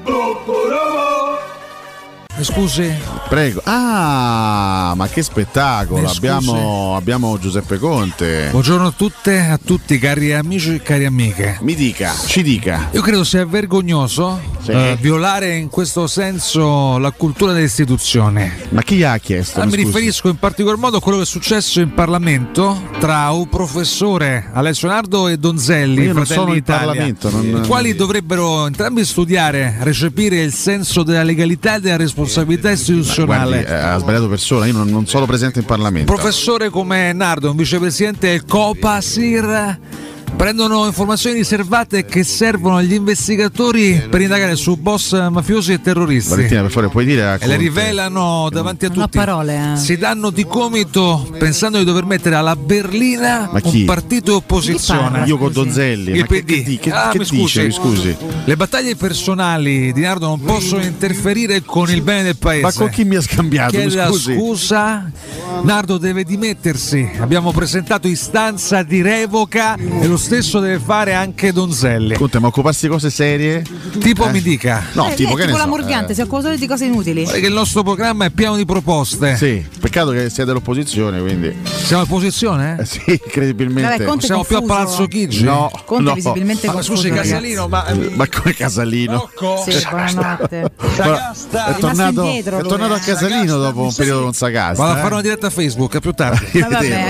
Scusi? Prego. Ah, ma che spettacolo! Abbiamo Giuseppe Conte. Buongiorno a tutte, a tutti, cari amici e cari amiche. Ci dica. Io credo sia vergognoso violare in questo senso la cultura delle istituzioni. Ma chi ha chiesto? Mi riferisco in particolar modo a quello che è successo in Parlamento tra un professore Alessio Nardo e Donzelli, io non Fratelli sono in d'Italia, Parlamento, i quali dovrebbero entrambi studiare, recepire il senso della legalità e della responsabilità istituzionale. Guardi, ha sbagliato persona, io non sono presente in Parlamento. Professore come Nardo, un vicepresidente del Copasir, prendono informazioni riservate che servono agli investigatori per indagare su boss mafiosi e terroristi. Valentina, per favore, puoi dire e le rivelano davanti a tutti. Parole, Si danno di comito pensando di dover mettere alla berlina un partito opposizione. Io con Donzelli. Il PD. Che dice? Scusi. Le battaglie personali di Nardo non possono interferire con il bene del paese. Ma con chi mi ha scambiato? Chiede scusa. Nardo deve dimettersi. Abbiamo presentato istanza di revoca e lo stesso deve fare anche Donzelli. Conte, ma occuparsi di cose serie? Tipo mi dica. No, tipo che ne la so, Morgante, si occupa solo di cose inutili. Che il nostro programma è pieno di proposte. Sì, peccato che sia dell'opposizione, quindi. Siamo all'opposizione? Sì, credibilmente. Vabbè, siamo più a Palazzo Chigi? No. Conte visibilmente confuso. Scusi, Casalino, ma come Casalino? Sì, buonanotte. È tornato a Casalino dopo un periodo con Sagasta. Vado a fare una diretta a Facebook, a più tardi.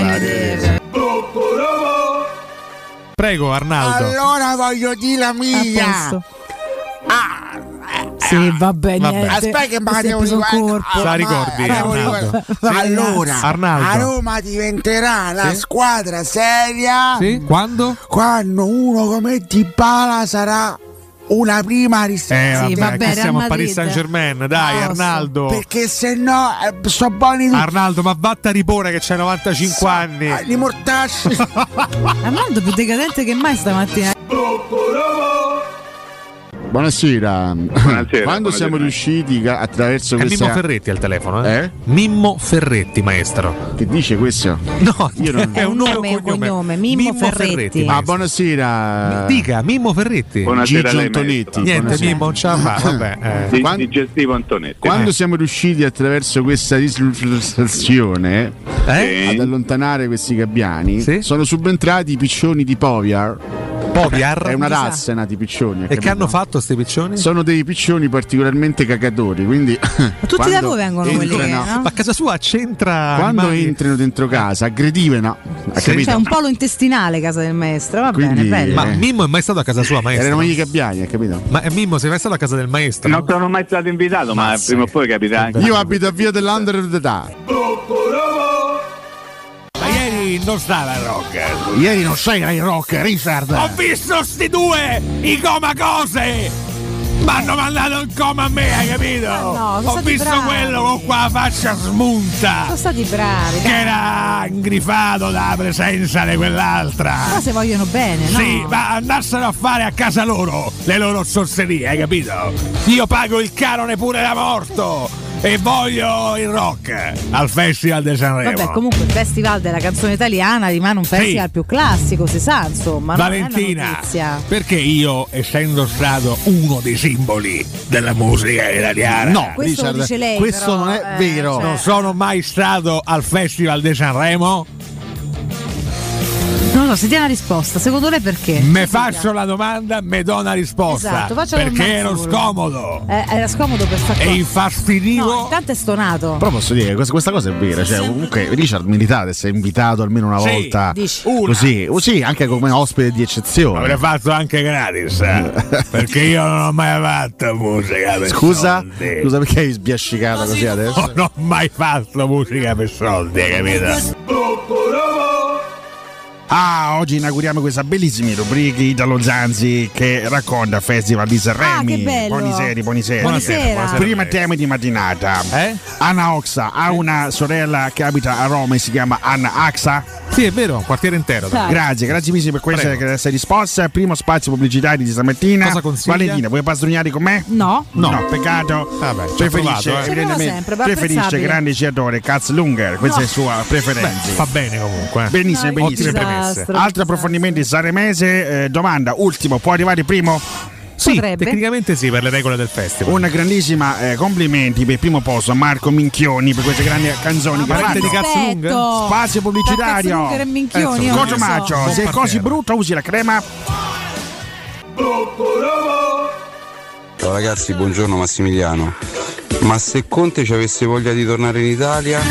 Prego, Arnaldo. Allora voglio dire la mia. Sì, va bene. Aspetta che magari la ricordi, Arnaldo? Allora, Arnaldo. a Roma diventerà la squadra seria. Sì? Quando? Quando uno come Dybala sarà una prima riserva. Sì, vabbè, siamo a Paris Saint-Germain, dai, Arnaldo. Perché se no sto buoni tutti. Arnaldo, ma vatta a ripore che c'hai 95 anni. Li mortacci. Arnaldo più decadente che mai stamattina. Buonasera. Quando siamo riusciti attraverso questa... Mimmo Ferretti al telefono, Mimmo Ferretti, maestro. Che dice questo? No, io non... è un nome e un cognome. Mimmo Ferretti. Buonasera. Dica, Mimmo Ferretti. Buonasera, Gigio Antonetti. Niente, buonasera. Mimmo non ce la fa, vabbè. Digestivo Antonetti. Quando siamo riusciti attraverso questa risoluzione ad allontanare questi gabbiani, sono subentrati i piccioni di Poviar. È una razza nati piccioni. E che hanno fatto questi piccioni? Sono dei piccioni particolarmente cagatori, quindi ma tutti da dove vengono quelli? No? Ma a casa sua c'entra quando entrano dentro casa, aggredivano. C'è un polo intestinale casa del maestro, va quindi, bene, bello. Ma Mimmo è mai stato a casa sua, maestro? Erano i gabbiani, hai capito? Ma Mimmo sei mai stato a casa del maestro? Non sono mai stato invitato, ma prima o poi capita anche. Io abito a via dell'Under d'età. Non stava il rock. Ieri non sei ai rock, Richard. Ho visto sti due i coma cose. Mi hanno mandato in coma a me, hai capito? No, ho visto bravi. quello con qua la faccia smunta. Sono stati bravi. Che era ingrifato dalla presenza di quell'altra. Ma se vogliono bene, no? Sì, ma andarsene a fare a casa loro le loro sorcerie, hai capito? Io pago il canone pure da morto. E voglio il rock al Festival di Sanremo. Vabbè, comunque il Festival della canzone italiana rimane un festival più classico, si sa, insomma. Valentina, perché io, essendo stato uno dei simboli della musica italiana, no, questo Richard, lo dice lei, questo però, non è vero. Non sono mai stato al Festival di Sanremo. Non lo so, se dia una risposta, secondo lei perché? Me faccio la domanda, me do una risposta. Esatto, perché ero scomodo. Era scomodo per sta cosa. E infastidivo. No, intanto è stonato. Però posso dire, questa cosa è vera. Cioè, comunque, Richard meritate essere invitato almeno una volta. Così, sì, anche come ospite di eccezione. Avrei fatto anche gratis. Perché io non ho mai fatto musica per Scusa, soldi. perché hai sbiascicato così adesso? Non ho mai fatto musica per soldi, capito? Oggi inauguriamo questa bellissima rubrica Italo Zanzi che racconta Festival di Sanremo. Che bello. Buoni seri. Buonasera. Prima tema di mattinata. Anna Oxa ha una sorella che abita a Roma e si chiama Anna Axa. Sì, è vero, un quartiere intero. Grazie mille per questa risposta. Primo spazio pubblicitario di stamattina. Cosa consiglia? Valentina, vuoi pastrugnaire con me? No, peccato. Vabbè, preferisce grande ciatore Katzlunger, questa è sua preferenza. Va bene comunque. Benissimo. Ottime premesse. Altri approfondimenti sanremese, domanda, ultimo, può arrivare primo? Sì, Potrebbe. tecnicamente sì, per le regole del festival. Una grandissima complimenti per il primo posto a Marco Minchioni per queste grandi canzoni che Parte fanno. di cazzo lunga? Spazio pubblicitario. Cosa maccio? Se è così brutto usi la crema. Ciao ragazzi, buongiorno Massimiliano. Ma se Conte ci avesse voglia di tornare in Italia?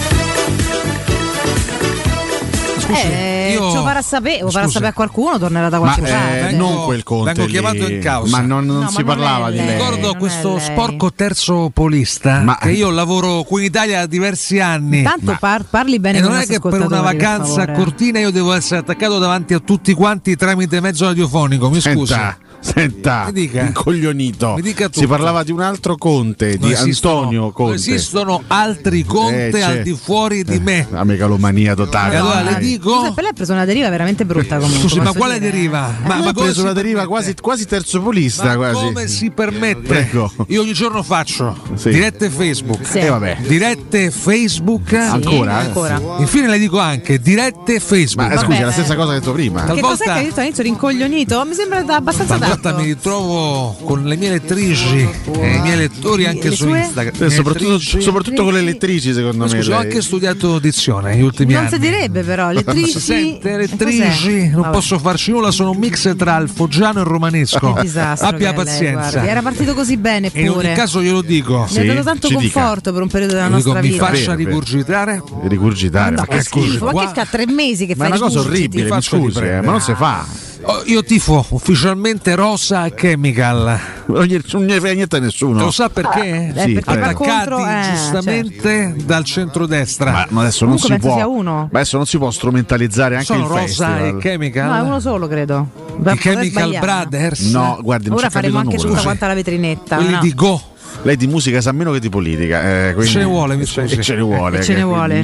Ce lo farà sapere a qualcuno, tornerà da qualche parte. Non quel Conte. Vengo chiamato in causa. Ma non si parlava di lei. Ricordo questo sporco terzopolista che io lavoro qui in Italia da diversi anni. Tanto parli bene. E non è che per una vacanza a Cortina io devo essere attaccato davanti a tutti quanti tramite mezzo radiofonico. Mi scusi. Senta, incoglionito. Si parlava di un altro Conte, di Antonio Conte. Non esistono altri Conte al di fuori di me. La megalomania totale. Allora le dico. Scusa, per lei ha preso una deriva veramente brutta comunque. Scusi, ma quale deriva? Ma ha preso una deriva quasi terzopolista. Ma come si permette? Prego. Io ogni giorno faccio dirette Facebook. Sì. Vabbè. Dirette Facebook. Ancora? Infine le dico anche dirette Facebook. Ma scusi, è la stessa cosa che ho detto prima. Che cos'è che hai detto all'inizio? Rincoglionito? Mi sembra abbastanza tanto. Mi ritrovo con le mie lettrici e i miei lettori anche su Instagram. Soprattutto con le lettrici, secondo me. Scusi, ho anche studiato dizione negli ultimi anni. Non si direbbe però, lettrici. Si sente, lettrici, non posso farci nulla, sono un mix tra il foggiano e il romanesco. Che disastro. Abbia pazienza. Era partito così bene pure. E in ogni caso glielo dico. Mi ha dato tanto conforto per un periodo della nostra mi vita. Mi faccia rigurgitare. Ma che schifo, ma che 3 mesi che fai? Ma è una cosa orribile, mi scusi, ma non si fa. Io tifo ufficialmente Rosa e Chemical. Non gli frega niente a nessuno. Lo sa perché? Perché attaccati giustamente dal centrodestra. Ma adesso non si può. Sia uno. Ma adesso non si può strumentalizzare anche sono il Rosa festival. E Chemical. No, è uno solo, credo. I Chemical Brothers. No, guardi, non ora faremo anche nulla. tutta quanta la vetrinetta. Quelli di Go. Lei di musica sa meno che di politica. Ce ne vuole, mi scusi. Ce ne vuole. Ce ne vuole.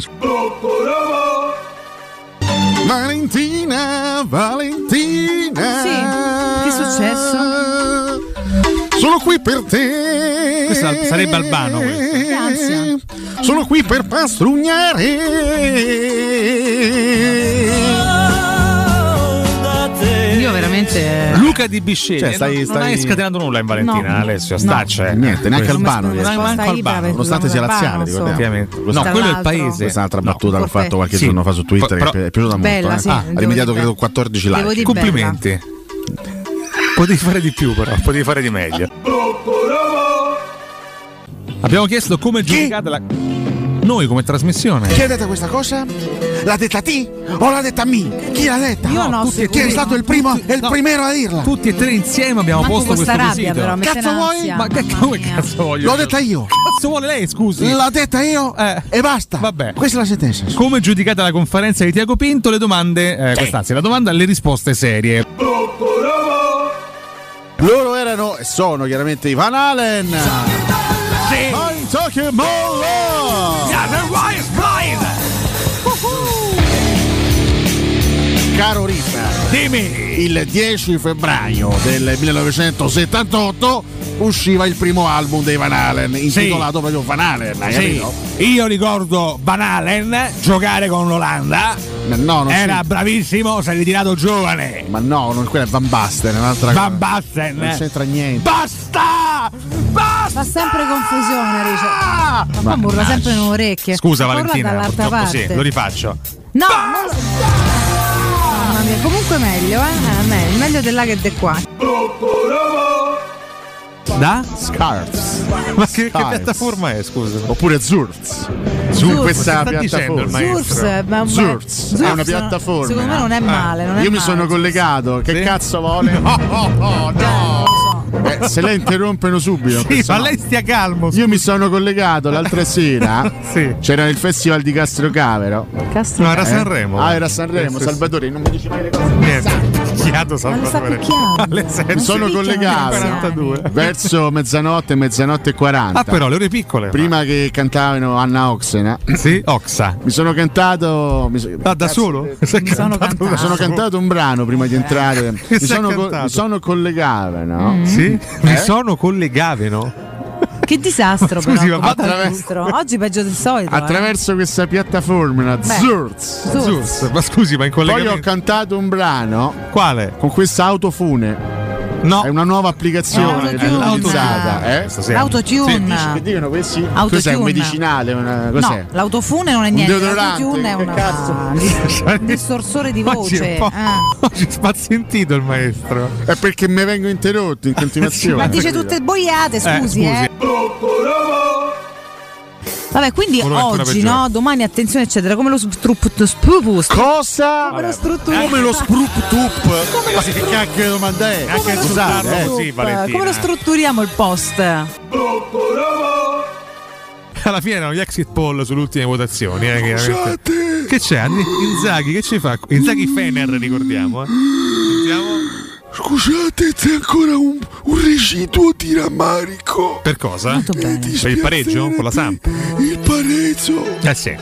Valentina. Sì, che è successo? Sono qui per te. Questo sarebbe Albano. Che ansia. Sono qui per pastrugnare. Io veramente. Luca Di Bisceglie. Cioè, non hai scatenato nulla in Valentina, Alessio. Staccia. Niente, neanche Albano. Manco Albano. Nonostante sia laziale, ricordiamo. No, quello è il paese. Questa è un'altra battuta che ho fatto qualche giorno fa su Twitter che è piaciuta bella, molto. sì, Ha rimediato credo 14 like. Complimenti. Potevi fare di più, però, potevi fare di meglio. Abbiamo chiesto come giudicate la. Noi come trasmissione. Chi ha detto questa cosa? L'ha detta T o l'ha detta me? Chi l'ha detta? Io no, chi è stato il primo e il primero a dirla? Tutti e tre insieme abbiamo posto questo rabbia, quesito. però, Cazzo vuoi? Ma che come cazzo voglio? L'ho detta io. Cazzo vuole lei, scusi? L'ho detta io e basta. Vabbè. Questa è la sentenza. Come giudicate la conferenza di Tiago Pinto? Le domande, quest'anzi, la domanda, le risposte serie. Loro erano e sono chiaramente i Van Halen. I'm talking more. Caro Rita, dimmi. Il 10 febbraio del 1978 usciva il primo album dei Van Halen, intitolato proprio Van Halen, hai capito? Io ricordo Van Halen giocare con l'Olanda. No, era bravissimo, si è ritirato giovane. Ma no, non quella è Van Basten, è un'altra cosa. Van Basten. Non c'entra niente. Basta! Fa sempre confusione, Rice. Ma urla sempre nelle orecchie. Scusa Valentina, dall'altra parte. Sì, lo rifaccio. No, mamma mia, comunque meglio, meglio della che de qua. Da? Scarves. Ma che piattaforma è, scusa? Oppure Zurz. Questa piattaforma. Zurz è una piattaforma. Secondo me non è male. Io mi sono collegato. Che cazzo vuole? No! Se lei interrompono subito. Sì, ma lei stia calmo. Io mi sono collegato l'altra sera. Sì. C'era il festival di Castrocavero. No, era Sanremo. Era Sanremo. Salvatore, non mi dici mai le cose. Niente. Chiato Salvatore. Mi sono collegato 42. verso mezzanotte e 40. Ah, però le ore piccole. Prima che cantavano Anna Oxena. Sì, Oxa. Mi sono cantato. Da solo? Mi sono cantato un brano prima di entrare. Mi sono collegato, no? Sì? Mi sono collegavano. Che disastro, scusi, però. Oggi peggio del solito. Attraverso questa piattaforma, Zurz. Ma scusi, ma in collegamento. Poi ho cantato un brano. Quale? Con questa autofune. No. È una nuova applicazione utilizzata. L'autotune. Che dicono questi? Autotune. Cos'è un medicinale? Cos'è? No, l'autofune non è niente. Deodorante, L'autotune è un distorsore di voce. Oggi spazientito il maestro. È perché mi vengo interrotto in continuazione. Ma dice tutte boiate, scusi. Vabbè, quindi oggi, no? Domani attenzione, eccetera. Come lo spupus. Cosa? Come lo strutturiamo? Come lo sprup-tup? Ma che cacchio di domanda è? Anche scusate, così, Valentina. Come lo strutturiamo il post? Alla fine erano gli exit poll sulle ultime votazioni. Che c'è? Inzaghi, che ci fa? Inzaghi Fener, ricordiamo. Sentiamo. Scusate, c'è ancora un residuo di rammarico. Per cosa? Molto bene. Per il pareggio con la Samp? Il pareggio. Sì.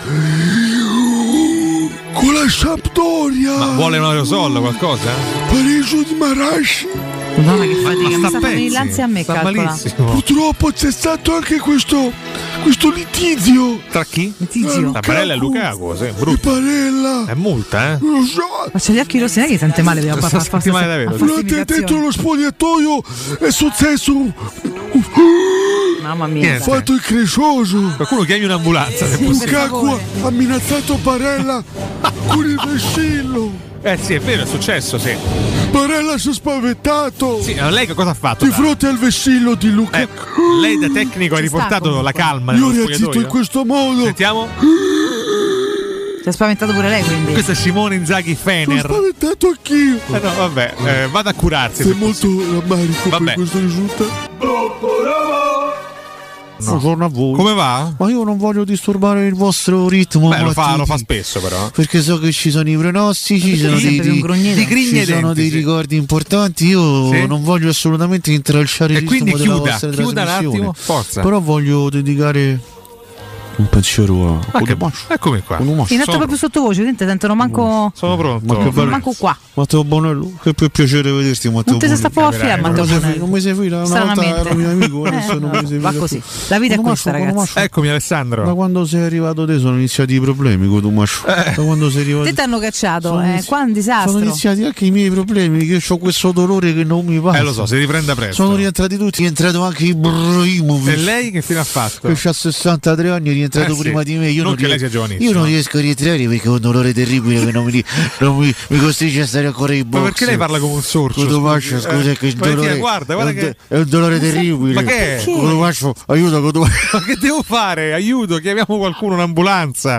Con la Sampdoria. Ma vuole un aerosol qualcosa? Pareggio di Marashi. Madonna che fatica, mi sta sta pezzi. l'ansia a me, sta calcola. malissimo. Purtroppo c'è stato anche questo litigio. Tra chi? Litigio. Tra Barella e Lukaku, sì, Di brutto. Barella. È multa, Non lo so. Ma c'è gli occhi rossi, non è che sente male dobbiamo Senti male davvero. Durante dentro lo spogliatoio è successo Mamma mia. Niente. fatto increscioso. Qualcuno chiami un'ambulanza. se possibile. Lukaku ha minacciato Barella con il vessillo. Sì, è vero, è successo, sì. Barella si è spaventato Sì, ma lei che cosa ha fatto? di fronte al vessillo di Lukaku. Lei da tecnico ha Ci sta riportato comunque. la calma Io ho nello reagito in spogliatoio? questo modo. Sentiamo. Si è spaventato pure lei, quindi. Questo è Simone Inzaghi Sono Fener. spaventato anch'io. No, vabbè, vada a curarsi. Sei molto rammarico Vabbè. per questo risultato. Buongiorno a voi. Come va? Ma io non voglio disturbare il vostro ritmo. Beh, lo fa mattutino, spesso però. Perché so che ci sono i pronostici, ci sono Sempre un grugnito. Di grigni ci e sono denti, dei sì. ricordi importanti. Io Sì. non voglio assolutamente intralciare il E ritmo quindi della chiuda vostra un trasmissione. attimo. Forza. Però voglio dedicare un pensiero a Eccomi qua. In atto Sono- proprio sottovoce, senti, sentono manco. Sono pronto. Ma che bello. Manco qua. Matteo Bonello, che per piacere vederti, Matteo Non ti si sta Bonello. proprio a fiare, Matteo Bonello. Non mi sei fila, una volta Stranamente. ero mio amico, adesso non mi sei Va fila così. più. La vita è Con questa, Mascio, con ragazzi. Mascio. Eccomi Alessandro. Da quando sei arrivato te sono iniziati i problemi con Tomascio. Da quando sei arrivato Te ti hanno cacciato, Sono qua è un sono disastro. iniziati anche i miei problemi, che ho questo dolore che non mi passa. Lo so, si riprenda presto. Sono rientrati tutti, è entrato anche Ibrahimovic. E lei che fine ha fatto? Che ha 63 anni, è rientrato Sì. prima di me. Io Non che ries- lei sia giovanissimo. Io non riesco a rientrare perché ho un dolore terribile che non mi costringe a stare ancora in box. Ma perché lei parla come un sorcio? Cotomaccio, scusa, che il Valentina, dolore guarda che... è un dolore terribile. Ma che è? Cotomaccio, aiuto, Cotomaccio. Ma che devo fare? Aiuto, chiamiamo qualcuno, un'ambulanza.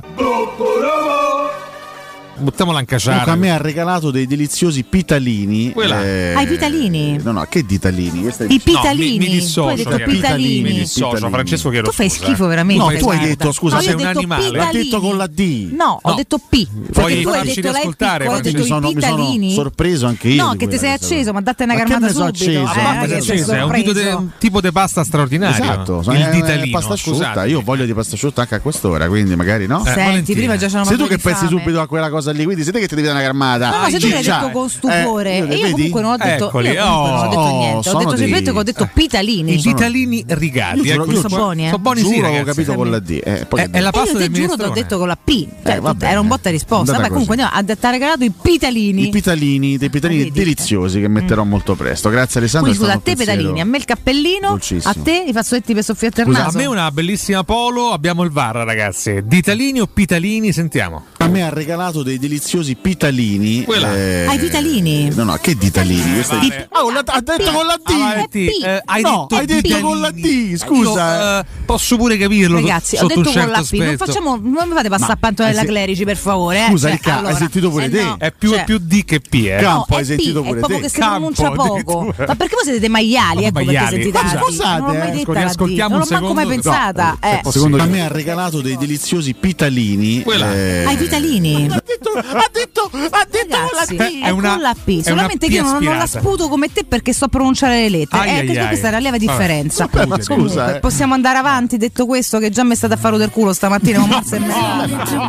Buttiamola in Comunque caciara. a me ha regalato dei deliziosi pitalini. Ah, i pitalini? No, che ditalini? Questa è I pitalini. mi dissocio, Tu hai detto chiaramente. pitalini. Mi dissocio, Francesco Chiedo. Tu fai schifo veramente. No, tu hai guarda. detto, scusa, No, io sei ho un detto animale. L'ha pitalini. detto con la D. No, ho No. detto P. Perché tu hai farci detto lei riascoltare, piccolo, hai detto mi i sono pitalini. sorpreso anche io. No, di che ti sei quella cosa. acceso, ma date una Ma che carmata ne so subito. acceso? Ah, Ma che che sei è un sorpreso. tipo di pasta straordinario. Esatto, Il ditalino. pasta asciutta. Scusate. Io voglio di pasta asciutta anche a quest'ora, quindi magari no. Senti, Valentina. prima già c'erano Sei tu mangiati che pensi fame. subito a quella cosa lì, quindi siete che ti devi dare una carmata. No, se tu l'hai Ciccia. detto con stupore. E io vedi? comunque non ho detto, Eccoli, io comunque non ho detto oh, niente. Ho sono detto dei- semplicemente che ho detto pitalini. I ditalini rigati. Io giuro- io sono buoni, Sono buoni, sì, Giuro, ragazzi. ho capito con la D. Poi È la E pasta io del ti giuro ti ho minestrone. detto con la P. Cioè, va bene. era un botta e risposta. Andata Vabbè, comunque così. andiamo, ti ha regalato i pitalini. I pitalini, dei pitalini Vedi? deliziosi che metterò molto presto. Grazie Alessandro. Quindi scusa, è a te stato un pedalini, a me il cappellino, dolcissimo. a te i fazzoletti per soffiarti il Scusa, a naso. me una bellissima polo, abbiamo il VAR, ragazzi. Ditalini o pitalini? Sentiamo. A me ha regalato dei deliziosi pitalini. Ah, i pitalini? No, che ditalini? Questa Vale. ha detto con la D. Avanti, hai No, detto hai detto ditalini. con la D, scusa. Io, posso pure capirlo. Ragazzi, ho sotto detto un con certo la P, non aspetto. facciamo, non mi fate passare a Pantonella se- Clerici per favore. Scusa, Cioè, Ricca, hai sentito pure te? È più D che P, eh. Campo, No, hai è sentito P, pure è proprio te. che si pronuncia Campo, poco. addirittura. Ma perché voi siete dei maiali? Ecco perché Maiali. sentite la D. Scusate, Non l'ho mai detta la D. riascoltiamo Non un l'ho manco mai secondo. pensata. Secondo a me ha regalato dei deliziosi pitalini. Ah, i pitalini? Ha detto con la Ragazzi, D. è con la P. Solamente che io non la sputo come te perché so pronunciare le lettere. Ai, ai, Che ai. questa è la lieve differenza. Ma scusa, Possiamo andare avanti, detto questo, che già mi è stata a fare del culo stamattina con Mazza e mezza.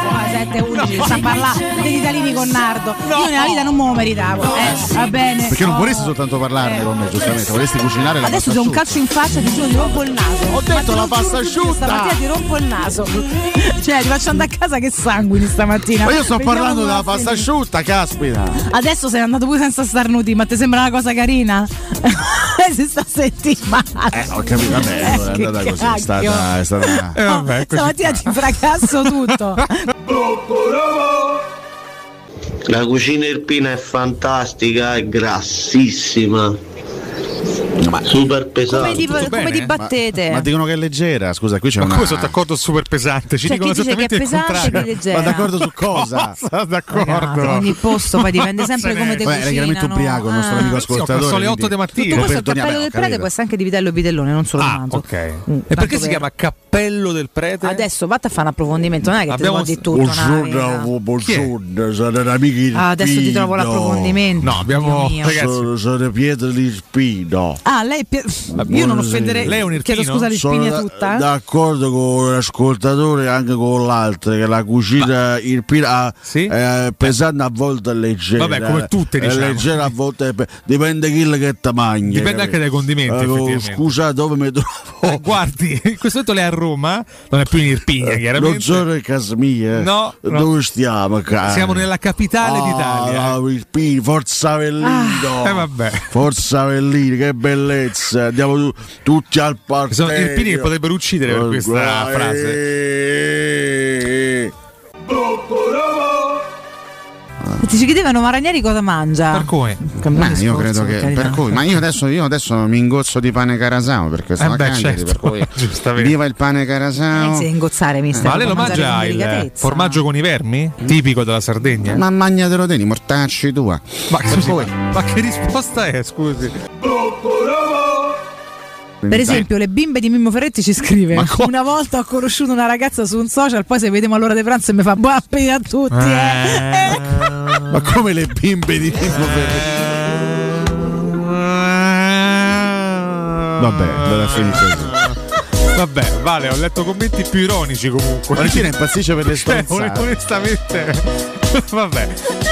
7-11 sta a parlare degli italini con Nardo. Io nella vita non me lo meritavo. Va bene. Perché non vorresti soltanto parlarne con me, giustamente, vorresti cucinare la Adesso pasta ti do un asciutta. calcio in faccia, ti giuro, ti rompo il naso. Ho detto Ma te la lo pasta giuro, asciutta. Stamattina ti rompo il naso. Cioè, ti faccio andare a casa che sangue. sanguini stamattina. Ma io sto parlando della pasta asciutta, caspita. Adesso sei andato pure senza starnuti, ma ti sembra una cosa carina? Si sta settimana. Ho capito, vabbè, è andata così, è stata... vabbè, stamattina ti fracasso tutto. La cucina irpina è fantastica, è grassissima. Super pesante. Come ti battete? Ma dicono che è leggera, scusa, qui c'è una... Ma come sono d'accordo super pesante? Ci dicono esattamente il contrario. Ma d'accordo su cosa? D'accordo. Ragazzi, ogni posto poi dipende sempre come te cucina. È chiaramente ubriaco il nostro amico ascoltatore. Sono le 8 di mattina. Tutto questo, il cappello del prete può essere anche di vitello e vitellone, non solo di manzo. Ok. E perché si chiama cappello del prete? Adesso vatti a fare un approfondimento, non è che abbiamo ti trovo di tutto. Buongiorno, sono amici. Adesso ti trovo l'approfondimento. No, abbiamo ragazzi, sono Pietro Lispino. Lei io non offenderei. Lei è un irpino? Chiedo scusa l'Irpinia tutta. D'accordo con l'ascoltatore e anche con l'altro che la cucina irpina è pesante, a volte è leggera. Vabbè, come tutte, diciamo. È leggera, a volte dipende chi che ti mangia. Dipende anche dai condimenti. Scusa, dove mi trovo? Guardi, in questo momento lei è a Roma, non è più in Irpina, chiaramente. Non sono in casa mia. No. Dove stiamo, cara? Siamo nella capitale d'Italia. Irpina, Forza Avellino. Vabbè. Forza Avellino, che bellezza. Andiamo tutti al parterre. Sono irpini che potrebbero uccidere per questa frase. Ti ci chiedevano ma Ranieri cosa mangia? Per come? Io credo che per cui, ma io adesso mi ingozzo di pane carasau perché sono candidi, per cui viva il pane carasau. Non si ingozzare, mister. Ma lei lo mangia il formaggio con i vermi? Tipico della Sardegna? Ma magnatelo te, mortacci tua. Ma che risposta è, scusi? Per esempio, le bimbe di Mimmo Ferretti ci scrive: una volta ho conosciuto una ragazza su un social, poi se vediamo all'ora di pranzo e mi fa buon appetito a tutti. Ma come le bimbe di Mimmo Ferretti? Vabbè, andate a finire così. Vabbè, vale, ho letto commenti più ironici comunque. Valentina impazzisce per le stronzate. Onestamente. Vabbè.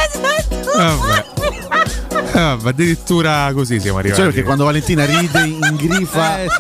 Addirittura così siamo arrivati. Cioè, perché quando Valentina ride in grifa il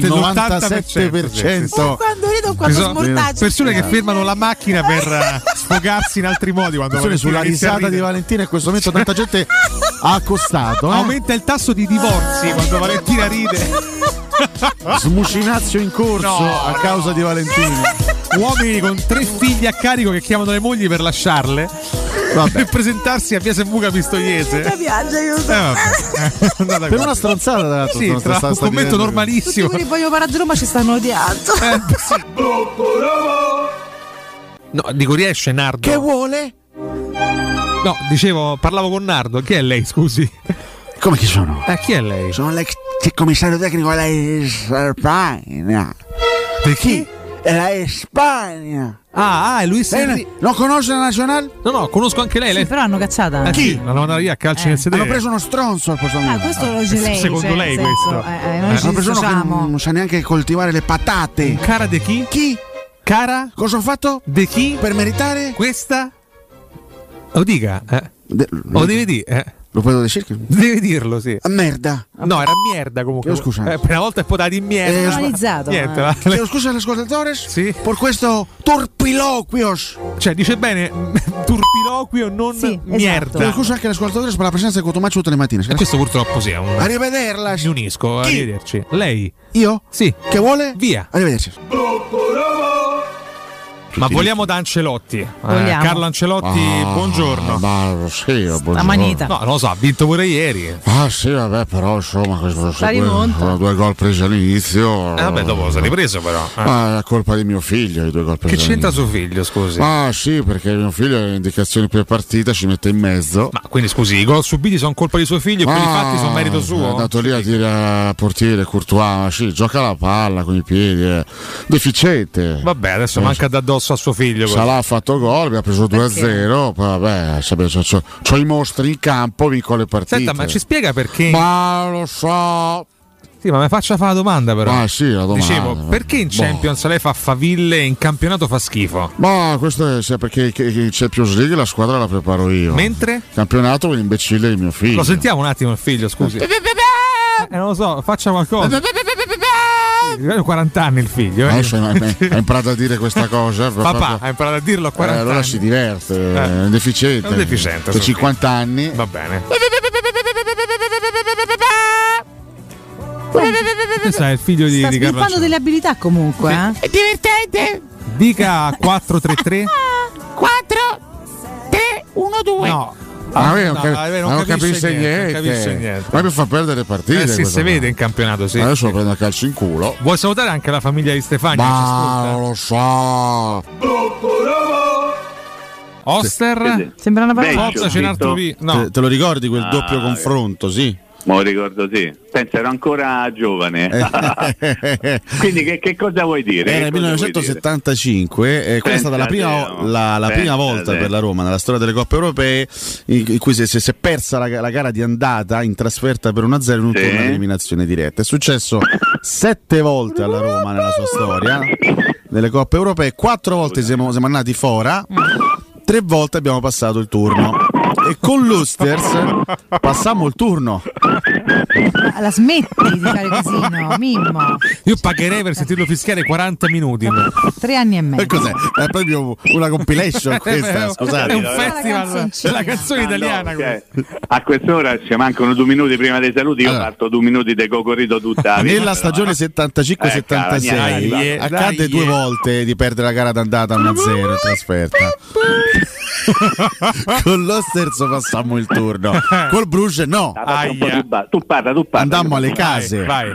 97%. Quando rido o quando smortaccio. Persone che fermano la macchina per sfogarsi in altri modi. Quando sulla risata di Valentina in questo momento tanta gente ha accostato. Aumenta il tasso di divorzi quando Valentina ride. Smucinazio in corso a causa di Valentina. Uomini con 3 figli a carico che chiamano le mogli per lasciarle per presentarsi a via Sembuca Pistoiese. Mi piace, io per una stronzata tra un commento normalissimo. Tutti quelli voglio parare a Roma ci stanno odiando. No, dico, riesce Nardo? Che vuole? No, dicevo, parlavo con Nardo. Chi è lei, scusi? Come chi sono? Chi è lei? Sono l'ex commissario tecnico della Spagna. Di chi? È la Spagna. È Luis Enrique. Non conosce la nazionale? No, conosco anche lei. Sì, però hanno cacciata. Chi? L'hanno mandata via a calci nel sedere. Hanno preso uno stronzo al posto mio. Questo lo dice lei. Secondo lei questo? Noi ci hanno preso uno che dissociamo. non sa neanche coltivare le patate. Cara di chi? Chi? Cara? Cosa ho fatto? Di chi? Per meritare? Questa? Lo dica. Lo devi dire. Lo puedo decir? Devi dirlo, sì. Merda. No, era merda comunque. Scusa. Per una volta è potata di merda. Analizzato. Niente, Chiedo scusa all'ascoltatore? Sì. Per questo turpiloquios. Cioè, dice bene turpiloquio, non merda. Chiedo scusa anche all'ascoltatore per la presenza di Cotomaccio tutte le mattine. E questo purtroppo sì. Arrivederla. Mi unisco, arrivederci. Lei? Io? Sì. Che vuole? Via. Arrivederci. Ma vogliamo da Ancelotti? Carlo Ancelotti, buongiorno. La manita. No, non lo so, ha vinto pure ieri. Sì, vabbè, però insomma, rimonta. 2 gol presi all'inizio. Vabbè, dopo se li preso però. È colpa di mio figlio, i 2 gol presi. Che c'entra suo figlio, scusi? Sì, perché mio figlio le indicazioni per partita ci mette in mezzo. Ma quindi scusi, i gol subiti sono colpa di suo figlio e quelli fatti sono merito suo? È andato lì a dire al portiere Courtois, sì, gioca la palla con i piedi, deficiente. Vabbè, adesso manca d'addosso a suo figlio. Salah ha fatto gol, abbiamo preso 2-0, poi vabbè, c'ho i mostri in campo, vinco le partite. Senta, ma ci spiega perché? Ma lo so. Sì, ma mi faccia fare la domanda però. Sì, la domanda. Dicevo, perché in Champions lei fa faville e in campionato fa schifo? Ma questo è perché in Champions League la squadra la preparo io. Mentre? Campionato con l'imbecille di mio figlio. Lo sentiamo un attimo il figlio, scusi. Non lo so, faccia qualcosa. 40 anni il figlio. Adesso ha imparato a dire questa cosa. Papà ha imparato a dirlo a 40 anni. Allora si diverte, è un deficiente. È un deficiente. Per 50 anni. Va bene. Questo è il figlio di Carlo. Sta sviluppando delle abilità comunque. È divertente. Dica 433 4 3 1 2. No. Non capisce niente. Ma per far perdere partite. Sì, si vede in campionato. Sì. Adesso lo prendo a calcio in culo. Vuoi salutare anche la famiglia di Stefani? Ma non lo so. Oster? Sembra una parola. Forza, c'è un altro lì. No. Te lo ricordi quel doppio confronto? Sì. Me lo ricordo, sì. Pensa, ero ancora giovane. Quindi che cosa vuoi dire? Era il 1975, quella è stata la prima volta per la Roma nella storia delle Coppe Europee in cui si è persa la gara di andata in trasferta per 1-0 in un turno di eliminazione diretta. È successo 7 volte alla Roma nella sua storia nelle Coppe Europee, 4 volte siamo andati fuori, 3 volte abbiamo passato il turno. E con l'Usters passammo il turno. La smetti di fare così, no? Mimmo. Io pagherei per sentirlo fischiare 40 minuti. 3 anni e mezzo. E cos'è? È proprio una compilation questa, scusate. È un festival, è la canzone italiana. A quest'ora ci mancano 2 minuti prima dei saluti. Io parto 2 minuti di cocorito tutta la vita. Nella stagione 75-76 accade 2 volte di perdere la gara d'andata 1-0 in trasferta. Con l'Osters passammo il turno, col Bruges no. Tu parla. Andammo alle case. Vai.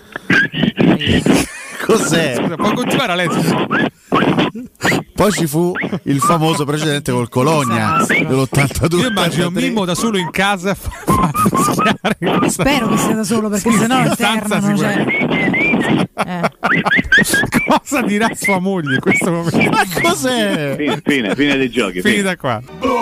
Cos'è? Scusa, può continuare Alessio? Poi ci fu il famoso precedente col Cologna dell'82. Io immagino Mimmo da solo in casa fa fischiare. Spero che sia da solo, perché sennò interno Cosa dirà sua moglie in questo momento? Ma cos'è? Fine dei giochi. Finita qua.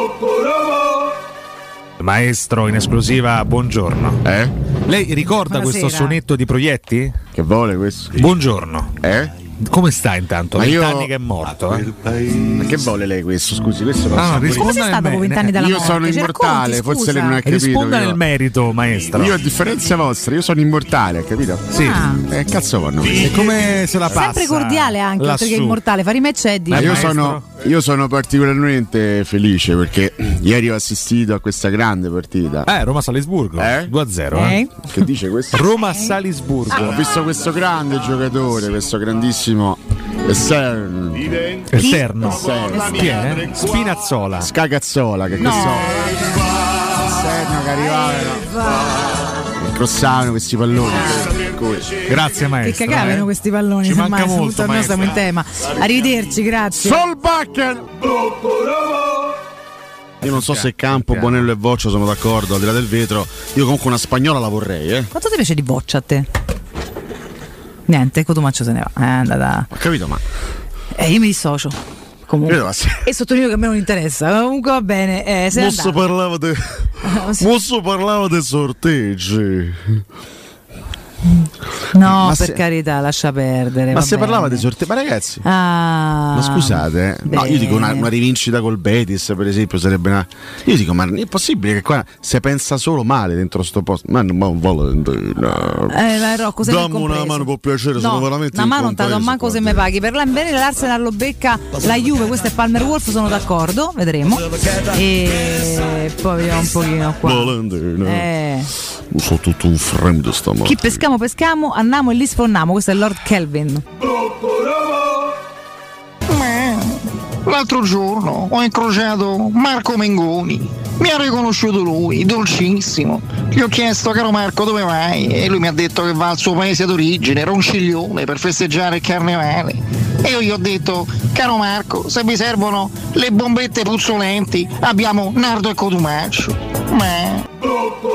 Maestro, in esclusiva, buongiorno. Lei ricorda questo sonetto di Proietti? Che vuole questo? Buongiorno. Come sta intanto? 20 anni che è morto. Ma che vuole lei questo? Scusi, questo come sei stato dopo 20 anni dalla morte? Io sono immortale, forse lei non ha capito. Risponda nel merito, maestro. Io a differenza vostra, io sono immortale, ha capito? Sì. Cazzo vanno. E come se la passa? Sempre cordiale anche, oltre che immortale. Fare i match è di. Ma io sono particolarmente felice perché ieri ho assistito a questa grande partita. Roma-Salisburgo 2-0. Che dice questo? Roma-Salisburgo. Ho visto questo grande giocatore, questo grandissimo Esterno. Chi è? Spinazzola. Scagazzola, che questo Esterno che arrivava crossavano questi palloni. Grazie maestro. Che cagavano questi palloni. Ci manca molto, noi siamo in tema. Arrivederci, grazie. Solbakken. Io non so se Campo, Bonello e Voccia sono d'accordo, al di là del vetro. Io comunque una spagnola la vorrei. Quanto ti piace di Voccia a te? Niente, Cotumaccio se ne va. È andata. Ho capito, ma io mi dissocio. Comunque. E sottolineo che a me non interessa. Comunque va bene. Mosso parlava dei sorteggi. No, ma per carità, lascia perdere. Ma se parlava dei sorteggi, ma ragazzi, ma scusate, no, io dico una rivincita col Betis, per esempio, sarebbe una. Io dico, ma è possibile che qua si pensa solo male dentro sto posto? Ma non Valentina. Rocco, dammi una mano, può piacere, sono veramente. Una mano non te la do manco se mi paghi. Per bene l'Arsenal lo becca la Juve, questo è Palmer Wolf, sono d'accordo, vedremo. E poi vediamo un pochino qua. Valentina. Sono tutto un fremdo stamattina. Chi pescamo, andiamo e li sforniamo. Questo è Lord Kelvin. L'altro giorno ho incrociato Marco Mengoni. Mi ha riconosciuto lui, dolcissimo. Gli ho chiesto, caro Marco, dove vai? E lui mi ha detto che va al suo paese d'origine, Ronciglione, per festeggiare il carnevale. E io gli ho detto, caro Marco, se vi servono le bombette puzzolenti, abbiamo Nardo e Cotumaccio. Ma